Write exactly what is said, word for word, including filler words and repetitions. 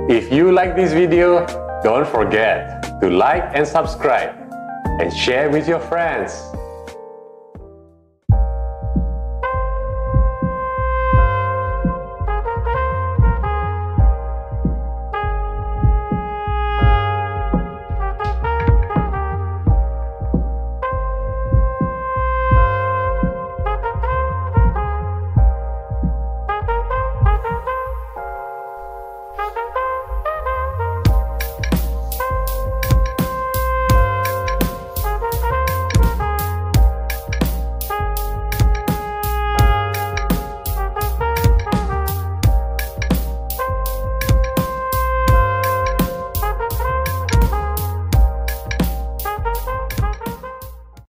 If you like this video, don't forget to like and subscribe and share with your friends.